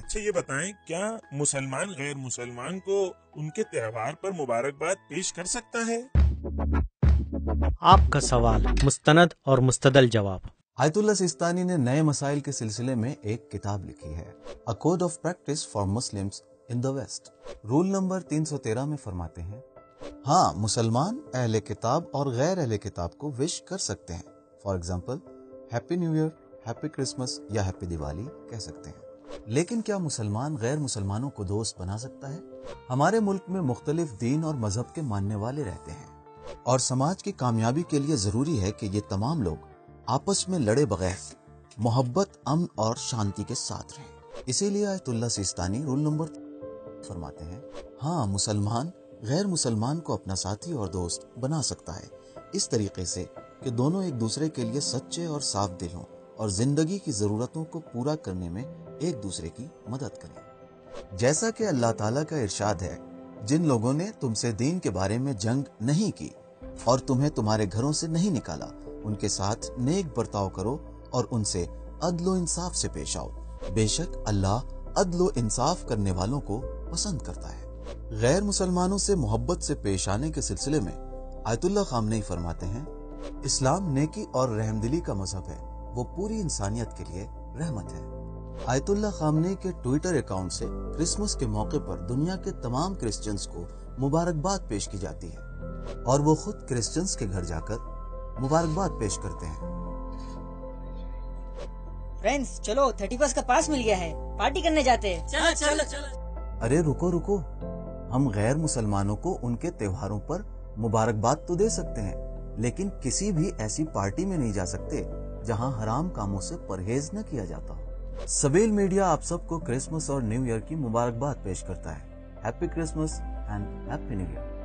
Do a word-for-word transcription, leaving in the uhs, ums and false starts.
اچھا یہ بتائیں، کیا مسلمان غیر مسلمان کو ان کے تہوار پر مبارکباد پیش کر سکتا ہے؟ آپ کا سوال، مستند اور مستدل جواب۔ آیت اللہ سیستانی نے نئے مسائل کے سلسلے میں ایک کتاب لکھی ہے، A Code of Practice for Muslims in the West۔ Roll number تین سو تیرہ میں فرماتے ہیں، ہاں مسلمان اہل کتاب اور غیر اہل کتاب کو وش کر سکتے ہیں، for example happy new year, happy Christmas یا ہیپی دیوالی کہہ سکتے ہیں۔ لیکن کیا مسلمان غیر مسلمانوں کو دوست بنا سکتا ہے؟ ہمارے ملک میں مختلف دین اور مذہب کے ماننے والے رہتے ہیں، اور سماج کی کامیابی کے لیے ضروری ہے کہ یہ تمام لوگ آپس میں لڑے بغیر محبت، امن اور شانتی کے ساتھ رہیں۔ اسی لیے آیت اللہ سیستانی رول نمبر فرماتے ہیں، ہاں مسلمان غیر مسلمان کو اپنا ساتھی اور دوست بنا سکتا ہے، اس طریقے سے کہ دونوں ایک دوسرے کے لیے سچے اور صاف دل ہوں اور زندگی کی ضرورتوں کو پورا کرنے میں ایک دوسرے کی مدد کریں۔ جیسا کہ اللہ تعالیٰ کا ارشاد ہے، جن لوگوں نے تم سے دین کے بارے میں جنگ نہیں کی اور تمہیں تمہارے گھروں سے نہیں نکالا، ان کے ساتھ نیک برتاؤ کرو اور ان سے عدل و انصاف سے پیش آؤ، بے شک اللہ عدل و انصاف کرنے والوں کو پسند کرتا ہے۔ غیر مسلمانوں سے محبت سے پیش آنے کے سلسلے میں آیت اللہ خامنئی فرماتے ہیں، اسلام نیکی اور رحمدلی کا مذہب ہے، وہ پوری انسانیت کے لیے رحمت ہے۔ آیت اللہ خامنئی کے ٹویٹر اکاؤنٹ سے کرسمس کے موقع پر دنیا کے تمام کرسچنز کو مبارکباد پیش کی جاتی ہے، اور وہ خود کرسچنز کے گھر جا کر مبارکباد پیش کرتے ہیں۔ فرینڈز چلو تھرٹی فرسٹ کا پاس مل گیا ہے، پارٹی کرنے جاتے ہیں۔ چلو چلو چلو۔ ارے رکو رکو، ہم غیر مسلمانوں کو ان کے تہواروں پر مبارکباد تو دے سکتے ہیں، لیکن کسی بھی ایسی پارٹی میں نہیں جا سکتے جہاں حرام کاموں سے پرہیز نہ کیا جاتا ہو۔ سبیل میڈیا آپ سب کو کرسمس اور نیو ایئر کی مبارکباد پیش کرتا ہے۔ Happy Christmas and happy new year.